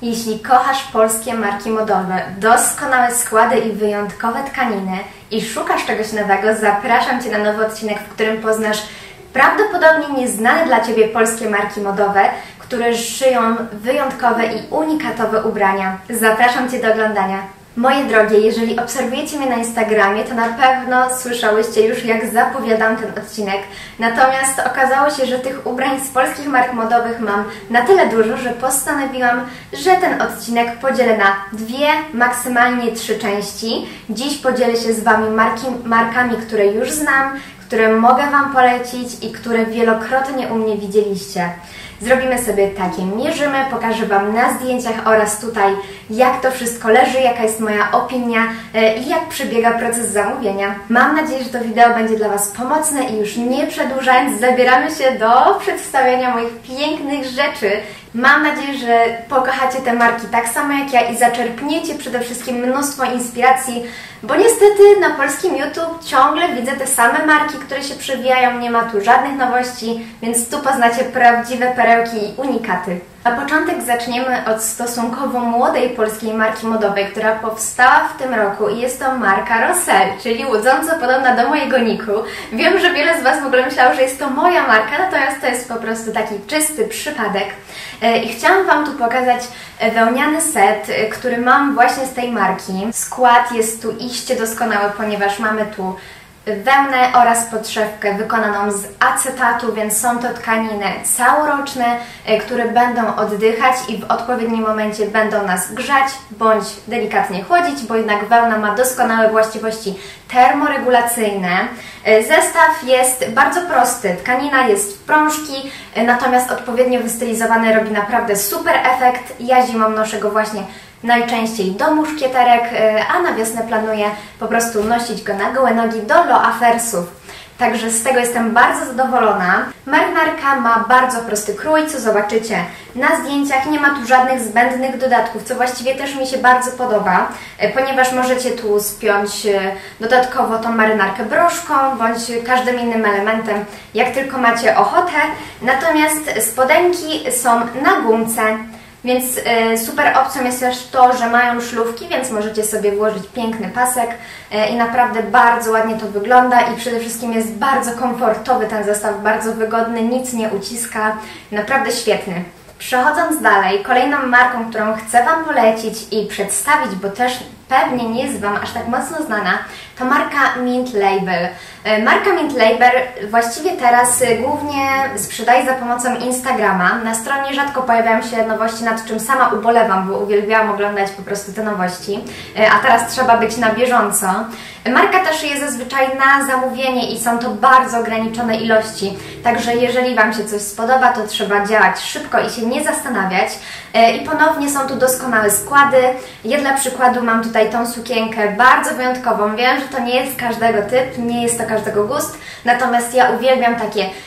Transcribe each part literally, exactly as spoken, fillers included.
Jeśli kochasz polskie marki modowe, doskonałe składy i wyjątkowe tkaniny i szukasz czegoś nowego, zapraszam Cię na nowy odcinek, w którym poznasz prawdopodobnie nieznane dla Ciebie polskie marki modowe, które szyją wyjątkowe i unikatowe ubrania. Zapraszam Cię do oglądania. Moje drogie, jeżeli obserwujecie mnie na Instagramie, to na pewno słyszałyście już, jak zapowiadam ten odcinek. Natomiast okazało się, że tych ubrań z polskich mark modowych mam na tyle dużo, że postanowiłam, że ten odcinek podzielę na dwie, maksymalnie trzy części. Dziś podzielę się z Wami marki, markami, które już znam, które mogę Wam polecić i które wielokrotnie u mnie widzieliście. Zrobimy sobie takie mierzymy, pokażę Wam na zdjęciach oraz tutaj, jak to wszystko leży, jaka jest moja opinia i jak przebiega proces zamówienia. Mam nadzieję, że to wideo będzie dla Was pomocne i już nie przedłużając, zabieramy się do przedstawiania moich pięknych rzeczy. Mam nadzieję, że pokochacie te marki tak samo jak ja i zaczerpniecie przede wszystkim mnóstwo inspiracji, bo niestety na polskim YouTube ciągle widzę te same marki, które się przewijają, nie ma tu żadnych nowości, więc tu poznacie prawdziwe perełki i unikaty. Na początek zaczniemy od stosunkowo młodej polskiej marki modowej, która powstała w tym roku i jest to marka Rossel, czyli łudząco podobna do mojego niku. Wiem, że wiele z Was w ogóle myślało, że jest to moja marka, natomiast to jest po prostu taki czysty przypadek. I chciałam Wam tu pokazać wełniany set, który mam właśnie z tej marki. Skład jest tu iście doskonały, ponieważ mamy tu wełnę oraz podszewkę wykonaną z acetatu, więc są to tkaniny całoroczne, które będą oddychać i w odpowiednim momencie będą nas grzać bądź delikatnie chłodzić, bo jednak wełna ma doskonałe właściwości termoregulacyjne. Zestaw jest bardzo prosty, tkanina jest w prążki, natomiast odpowiednio wystylizowany robi naprawdę super efekt. Ja zimą noszę go właśnie najczęściej do muszkieterek, a na wiosnę planuję po prostu nosić go na gołe nogi do loafersów. Także z tego jestem bardzo zadowolona. Marynarka ma bardzo prosty krój, co zobaczycie na zdjęciach. Nie ma tu żadnych zbędnych dodatków, co właściwie też mi się bardzo podoba, ponieważ możecie tu spiąć dodatkowo tą marynarkę broszką bądź każdym innym elementem, jak tylko macie ochotę. Natomiast spodenki są na gumce. Więc y, super opcją jest też to, że mają szlufki, więc możecie sobie włożyć piękny pasek y, i naprawdę bardzo ładnie to wygląda i przede wszystkim jest bardzo komfortowy ten zestaw, bardzo wygodny, nic nie uciska, naprawdę świetny. Przechodząc dalej, kolejną marką, którą chcę Wam polecić i przedstawić, bo też pewnie nie jest Wam aż tak mocno znana, to marka Mint Label. Marka Mint Label właściwie teraz głównie sprzedaje za pomocą Instagrama. Na stronie rzadko pojawiają się nowości, nad czym sama ubolewam, bo uwielbiałam oglądać po prostu te nowości, a teraz trzeba być na bieżąco. Marka też jest zazwyczaj na zamówienie i są to bardzo ograniczone ilości, także jeżeli Wam się coś spodoba, to trzeba działać szybko i się nie zastanawiać. I ponownie są tu doskonałe składy. Ja dla przykładu mam tutaj tą sukienkę bardzo wyjątkową. Wiem, że to nie jest każdego typ, nie jest to każdego gust, natomiast ja uwielbiam takie y,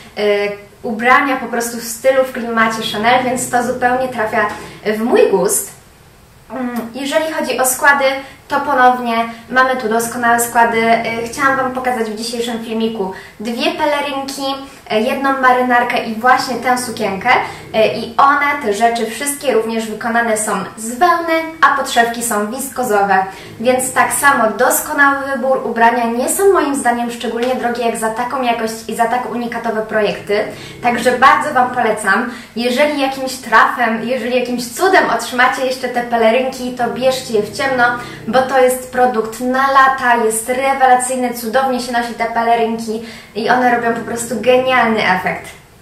ubrania po prostu w stylu, w klimacie Chanel, więc to zupełnie trafia w mój gust. Jeżeli chodzi o składy, to ponownie mamy tu doskonałe składy. Chciałam Wam pokazać w dzisiejszym filmiku dwie pelerynki, jedną marynarkę i właśnie tę sukienkę. I one, te rzeczy, wszystkie również wykonane są z wełny, a podszewki są wiskozowe. Więc tak samo doskonały wybór. Ubrania nie są moim zdaniem szczególnie drogie jak za taką jakość i za tak unikatowe projekty. Także bardzo Wam polecam. Jeżeli jakimś trafem, jeżeli jakimś cudem otrzymacie jeszcze te pelerynki, to bierzcie je w ciemno, bo to jest produkt na lata, jest rewelacyjny, cudownie się nosi te pelerynki i one robią po prostu genialny efekt.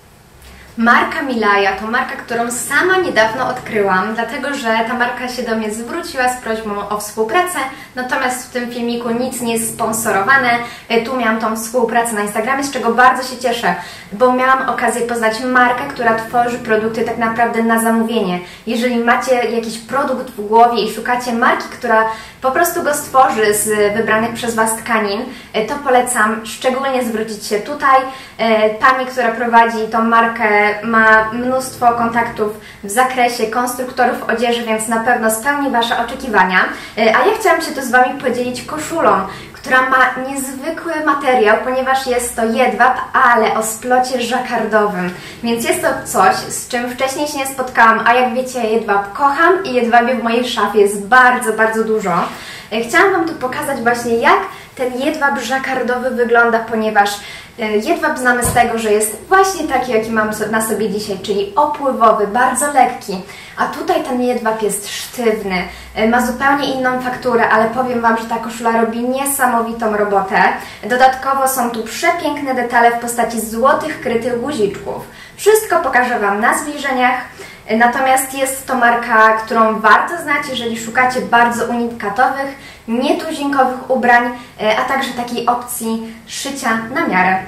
Marka Milaya to marka, którą sama niedawno odkryłam, dlatego że ta marka się do mnie zwróciła z prośbą o współpracę, natomiast w tym filmiku nic nie jest sponsorowane. Tu miałam tą współpracę na Instagramie, z czego bardzo się cieszę, bo miałam okazję poznać markę, która tworzy produkty tak naprawdę na zamówienie. Jeżeli macie jakiś produkt w głowie i szukacie marki, która po prostu go stworzy z wybranych przez Was tkanin, to polecam szczególnie zwrócić się tutaj. Pani, która prowadzi tą markę, ma mnóstwo kontaktów w zakresie konstruktorów odzieży, więc na pewno spełni Wasze oczekiwania. A ja chciałam się tu z Wami podzielić koszulą, która ma niezwykły materiał, ponieważ jest to jedwab, ale o splocie żakardowym. Więc jest to coś, z czym wcześniej się nie spotkałam, a jak wiecie, jedwab kocham i jedwabie w mojej szafie jest bardzo, bardzo dużo. Chciałam Wam tu pokazać właśnie, jak ten jedwab żakardowy wygląda, ponieważ jedwab znamy z tego, że jest właśnie taki, jaki mam na sobie dzisiaj, czyli opływowy, bardzo lekki. A tutaj ten jedwab jest sztywny, ma zupełnie inną fakturę, ale powiem Wam, że ta koszula robi niesamowitą robotę. Dodatkowo są tu przepiękne detale w postaci złotych krytych guziczków. Wszystko pokażę Wam na zbliżeniach. Natomiast jest to marka, którą warto znać, jeżeli szukacie bardzo unikatowych, nietuzinkowych ubrań, a także takiej opcji szycia na miarę.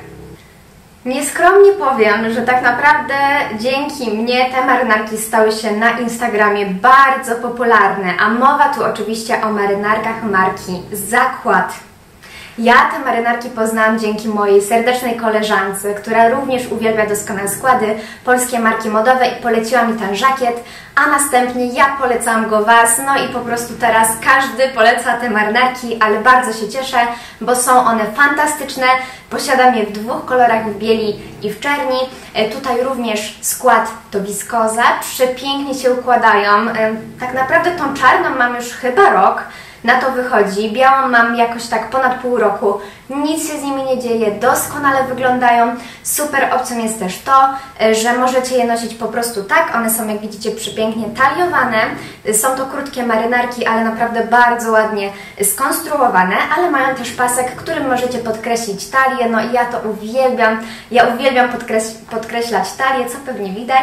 Nieskromnie powiem, że tak naprawdę dzięki mnie te marynarki stały się na Instagramie bardzo popularne, a mowa tu oczywiście o marynarkach marki Zakład. Ja te marynarki poznałam dzięki mojej serdecznej koleżance, która również uwielbia doskonałe składy, polskie marki modowe i poleciła mi ten żakiet, a następnie ja polecałam go Was, no i po prostu teraz każdy poleca te marynarki, ale bardzo się cieszę, bo są one fantastyczne, posiadam je w dwóch kolorach, w bieli i w czerni. Tutaj również skład to wiskoza, przepięknie się układają, tak naprawdę tą czarną mam już chyba rok, na to wychodzi. Białą mam jakoś tak ponad pół roku. Nic się z nimi nie dzieje, doskonale wyglądają. Super opcją jest też to, że możecie je nosić po prostu tak. One są, jak widzicie, przepięknie taliowane. Są to krótkie marynarki, ale naprawdę bardzo ładnie skonstruowane, ale mają też pasek, którym możecie podkreślić talię. No i ja to uwielbiam. Ja uwielbiam podkreś podkreślać talię, co pewnie widać.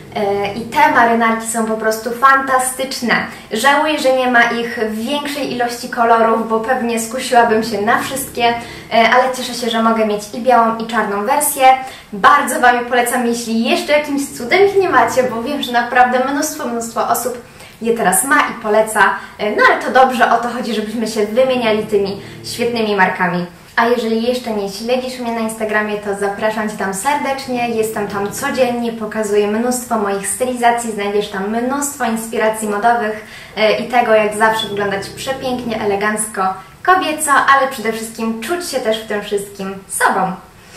I te marynarki są po prostu fantastyczne. Żałuję, że nie ma ich w większej ilości kolorów, bo pewnie skusiłabym się na wszystkie, ale cieszę się, że mogę mieć i białą, i czarną wersję. Bardzo Wam je polecam, jeśli jeszcze jakimś cudem ich nie macie, bo wiem, że naprawdę mnóstwo, mnóstwo osób je teraz ma i poleca. No ale to dobrze, o to chodzi, żebyśmy się wymieniali tymi świetnymi markami. A jeżeli jeszcze nie śledzisz mnie na Instagramie, to zapraszam Cię tam serdecznie. Jestem tam codziennie, pokazuję mnóstwo moich stylizacji, znajdziesz tam mnóstwo inspiracji modowych i tego, jak zawsze wyglądać przepięknie, elegancko, kobieco, ale przede wszystkim czuć się też w tym wszystkim sobą.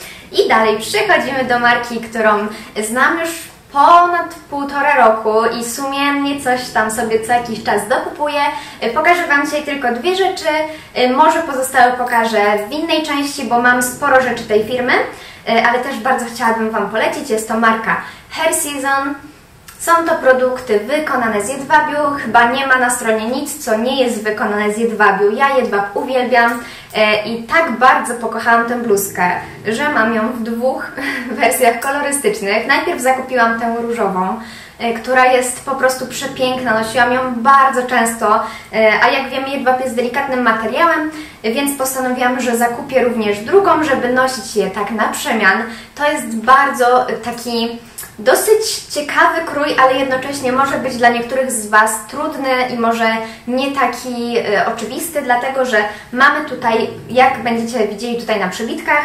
I dalej przechodzimy do marki, którą znam już ponad półtora roku i sumiennie coś tam sobie co jakiś czas dokupuję. Pokażę Wam dzisiaj tylko dwie rzeczy, może pozostałe pokażę w innej części, bo mam sporo rzeczy tej firmy, ale też bardzo chciałabym Wam polecić. Jest to marka Hair Season. Są to produkty wykonane z jedwabiu, chyba nie ma na stronie nic, co nie jest wykonane z jedwabiu. Ja jedwab uwielbiam i tak bardzo pokochałam tę bluzkę, że mam ją w dwóch wersjach kolorystycznych. Najpierw zakupiłam tę różową, która jest po prostu przepiękna, nosiłam ją bardzo często, a jak wiemy, jedwab jest delikatnym materiałem, więc postanowiłam, że zakupię również drugą, żeby nosić je tak na przemian. To jest bardzo taki dosyć ciekawy krój, ale jednocześnie może być dla niektórych z Was trudny i może nie taki e, oczywisty, dlatego że mamy tutaj, jak będziecie widzieli tutaj na przybitkach,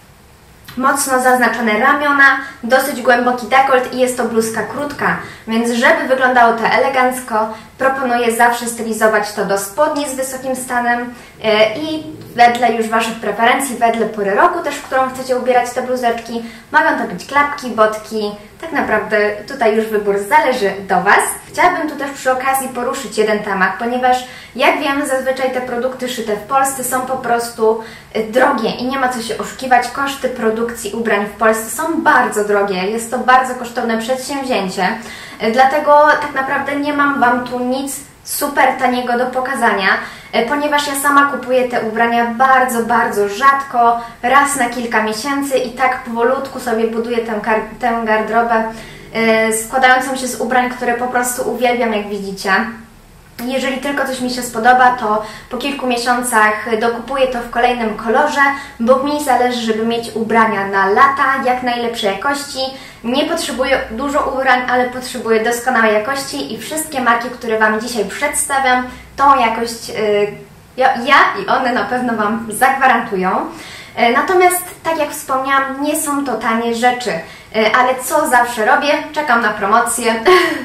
mocno zaznaczone ramiona, dosyć głęboki dekolt i jest to bluzka krótka, więc żeby wyglądało to elegancko, proponuję zawsze stylizować to do spodni z wysokim stanem i wedle już Waszych preferencji, wedle pory roku też, w którą chcecie ubierać te bluzeczki. Mogą to być klapki, botki, tak naprawdę tutaj już wybór zależy do Was. Chciałabym tu też przy okazji poruszyć jeden temat, ponieważ jak wiemy, zazwyczaj te produkty szyte w Polsce są po prostu drogie i nie ma co się oszukiwać. Koszty produkcji ubrań w Polsce są bardzo drogie, jest to bardzo kosztowne przedsięwzięcie, dlatego tak naprawdę nie mam Wam tu nic super taniego do pokazania, ponieważ ja sama kupuję te ubrania bardzo, bardzo rzadko, raz na kilka miesięcy i tak powolutku sobie buduję tę, tę garderobę yy, składającą się z ubrań, które po prostu uwielbiam, jak widzicie. Jeżeli tylko coś mi się spodoba, to po kilku miesiącach dokupuję to w kolejnym kolorze, bo mi zależy, żeby mieć ubrania na lata, jak najlepszej jakości. Nie potrzebuję dużo ubrań, ale potrzebuję doskonałej jakości i wszystkie marki, które Wam dzisiaj przedstawiam, tą jakość yy, ja, ja i one na pewno Wam zagwarantują. Natomiast, tak jak wspomniałam, nie są to tanie rzeczy. Ale co zawsze robię? Czekam na promocję.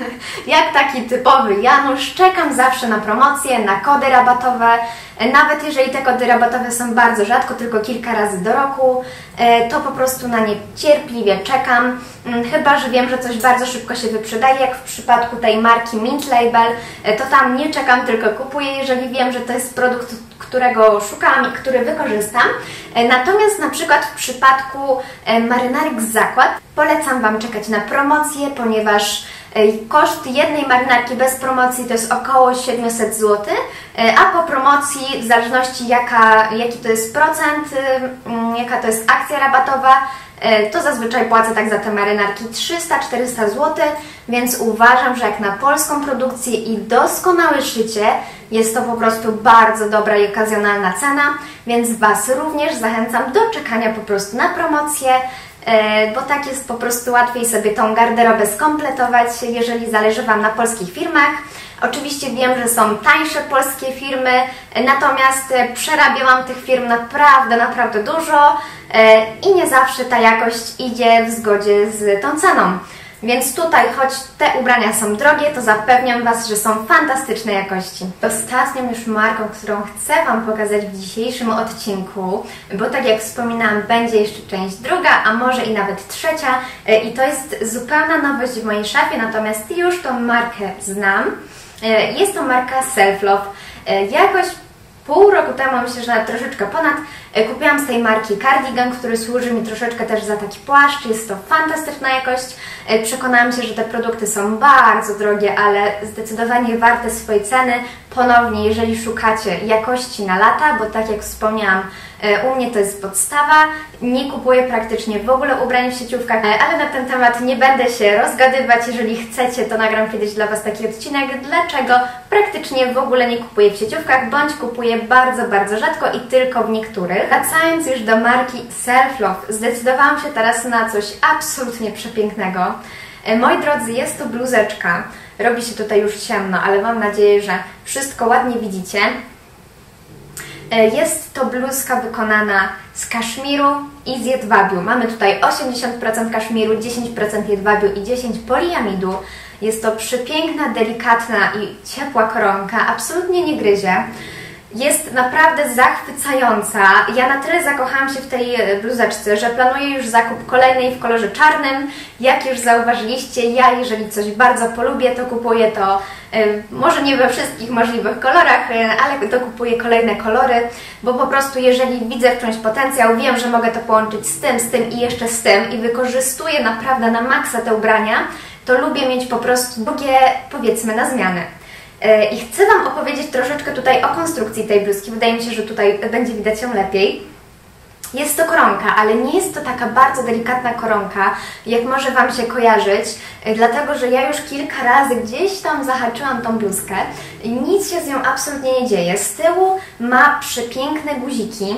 Jak taki typowy Janusz, czekam zawsze na promocje, na kody rabatowe. Nawet jeżeli te kody rabatowe są bardzo rzadko, tylko kilka razy do roku, to po prostu na nie cierpliwie czekam. Chyba że wiem, że coś bardzo szybko się wyprzedaje, jak w przypadku tej marki Mint Label, to tam nie czekam, tylko kupuję, jeżeli wiem, że to jest produkt, którego szukałam i który wykorzystam. Natomiast na przykład w przypadku marynarek z Zakład polecam Wam czekać na promocję, ponieważ koszt jednej marynarki bez promocji to jest około siedemset złotych, a po promocji, w zależności jaka, jaki to jest procent, jaka to jest akcja rabatowa, to zazwyczaj płacę tak za te marynarki trzysta czterysta złotych, więc uważam, że jak na polską produkcję i doskonałe szycie jest to po prostu bardzo dobra i okazjonalna cena, więc Was również zachęcam do czekania po prostu na promocję, bo tak jest po prostu łatwiej sobie tą garderobę skompletować, jeżeli zależy Wam na polskich firmach. Oczywiście wiem, że są tańsze polskie firmy, natomiast przerabiałam tych firm naprawdę, naprawdę dużo i nie zawsze ta jakość idzie w zgodzie z tą ceną. Więc tutaj, choć te ubrania są drogie, to zapewniam Was, że są fantastycznej jakości. Ostatnią już marką, którą chcę Wam pokazać w dzisiejszym odcinku, bo tak jak wspominałam, będzie jeszcze część druga, a może i nawet trzecia, i to jest zupełna nowość w mojej szafie, natomiast już tą markę znam. Jest to marka Self Love. Jakoś pół roku temu, myślę, że nawet troszeczkę ponad, kupiłam z tej marki cardigan, który służy mi troszeczkę też za taki płaszcz. Jest to fantastyczna jakość. Przekonałam się, że te produkty są bardzo drogie, ale zdecydowanie warte swojej ceny. Ponownie, jeżeli szukacie jakości na lata, bo tak jak wspomniałam, u mnie to jest podstawa, nie kupuję praktycznie w ogóle ubrań w sieciówkach, ale na ten temat nie będę się rozgadywać. Jeżeli chcecie, to nagram kiedyś dla Was taki odcinek, dlaczego praktycznie w ogóle nie kupuję w sieciówkach, bądź kupuję bardzo, bardzo rzadko i tylko w niektórych. Wracając już do marki Self Love, zdecydowałam się teraz na coś absolutnie przepięknego. Moi drodzy, jest to bluzeczka. Robi się tutaj już ciemno, ale mam nadzieję, że wszystko ładnie widzicie. Jest to bluzka wykonana z kaszmiru i z jedwabiu. Mamy tutaj osiemdziesiąt procent kaszmiru, dziesięć procent jedwabiu i dziesięć procent poliamidu. Jest to przepiękna, delikatna i ciepła koronka, absolutnie nie gryzie. Jest naprawdę zachwycająca. Ja na tyle zakochałam się w tej bluzeczce, że planuję już zakup kolejnej w kolorze czarnym. Jak już zauważyliście, ja jeżeli coś bardzo polubię, to kupuję to y, może nie we wszystkich możliwych kolorach, y, ale to kupuję kolejne kolory, bo po prostu jeżeli widzę w czymś potencjał, wiem, że mogę to połączyć z tym, z tym i jeszcze z tym i wykorzystuję naprawdę na maksa te ubrania, to lubię mieć po prostu drugie, powiedzmy, na zmianę. I chcę Wam opowiedzieć troszeczkę tutaj o konstrukcji tej bluzki. Wydaje mi się, że tutaj będzie widać ją lepiej. Jest to koronka, ale nie jest to taka bardzo delikatna koronka, jak może Wam się kojarzyć, dlatego że ja już kilka razy gdzieś tam zahaczyłam tą bluzkę i nic się z nią absolutnie nie dzieje. Z tyłu ma przepiękne guziki.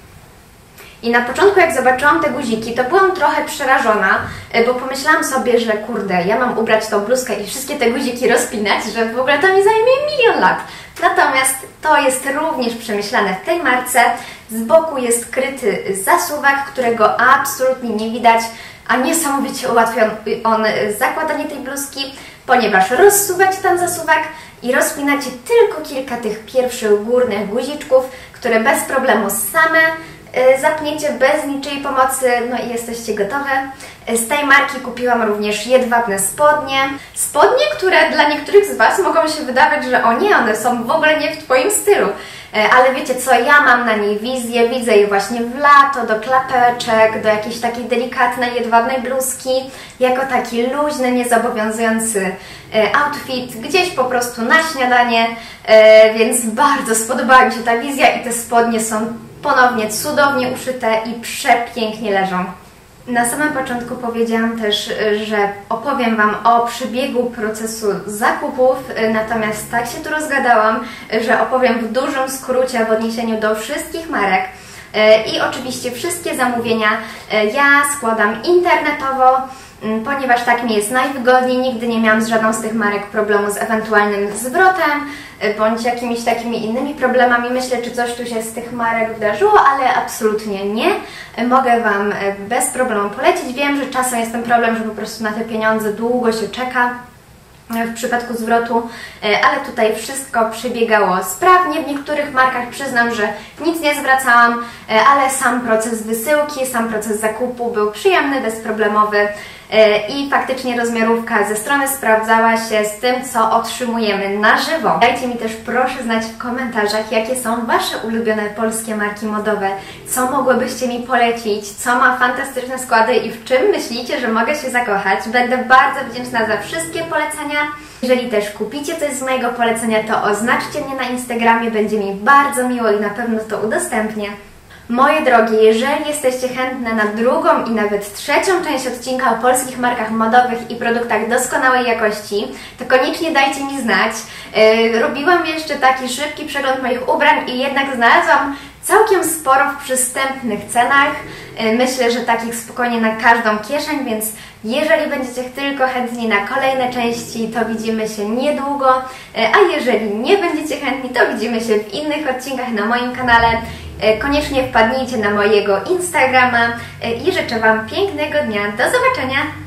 I na początku, jak zobaczyłam te guziki, to byłam trochę przerażona, bo pomyślałam sobie, że kurde, ja mam ubrać tą bluzkę i wszystkie te guziki rozpinać, że w ogóle to mi zajmie milion lat. Natomiast to jest również przemyślane w tej marce. Z boku jest kryty zasuwak, którego absolutnie nie widać, a niesamowicie ułatwia on zakładanie tej bluzki, ponieważ rozsuwacie ten zasuwak i rozpinacie tylko kilka tych pierwszych górnych guziczków, które bez problemu same zapniecie bez niczyjej pomocy, no i jesteście gotowe. Z tej marki kupiłam również jedwabne spodnie. Spodnie, które dla niektórych z Was mogą się wydawać, że o nie, one są w ogóle nie w Twoim stylu. Ale wiecie co, ja mam na niej wizję, widzę je właśnie w lato, do klapeczek, do jakiejś takiej delikatnej, jedwabnej bluzki, jako taki luźny, niezobowiązujący outfit, gdzieś po prostu na śniadanie, więc bardzo spodobała mi się ta wizja i te spodnie są ponownie cudownie uszyte i przepięknie leżą. Na samym początku powiedziałam też, że opowiem Wam o przebiegu procesu zakupów, natomiast tak się tu rozgadałam, że opowiem w dużym skrócie w odniesieniu do wszystkich marek. I oczywiście wszystkie zamówienia ja składam internetowo, ponieważ tak mi jest najwygodniej. Nigdy nie miałam z żadną z tych marek problemu z ewentualnym zwrotem bądź jakimiś takimi innymi problemami. Myślę, czy coś tu się z tych marek wydarzyło, ale absolutnie nie. Mogę Wam bez problemu polecić. Wiem, że czasem jest ten problem, że po prostu na te pieniądze długo się czeka w przypadku zwrotu, ale tutaj wszystko przebiegało sprawnie. W niektórych markach przyznam, że nic nie zwracałam, ale sam proces wysyłki, sam proces zakupu był przyjemny, bezproblemowy i faktycznie rozmiarówka ze strony sprawdzała się z tym, co otrzymujemy na żywo. Dajcie mi też proszę znać w komentarzach, jakie są Wasze ulubione polskie marki modowe, co mogłybyście mi polecić, co ma fantastyczne składy i w czym myślicie, że mogę się zakochać. Będę bardzo wdzięczna za wszystkie polecenia. Jeżeli też kupicie coś z mojego polecenia, to oznaczcie mnie na Instagramie, będzie mi bardzo miło i na pewno to udostępnię. Moje drogie, jeżeli jesteście chętne na drugą i nawet trzecią część odcinka o polskich markach modowych i produktach doskonałej jakości, to koniecznie dajcie mi znać. Yy, robiłam jeszcze taki szybki przegląd moich ubrań i jednak znalazłam całkiem sporo w przystępnych cenach. Yy, myślę, że takich spokojnie na każdą kieszeń, więc jeżeli będziecie tylko chętni na kolejne części, to widzimy się niedługo, yy, a jeżeli nie będziecie chętni, to widzimy się w innych odcinkach na moim kanale. Koniecznie wpadnijcie na mojego Instagrama i życzę Wam pięknego dnia. Do zobaczenia!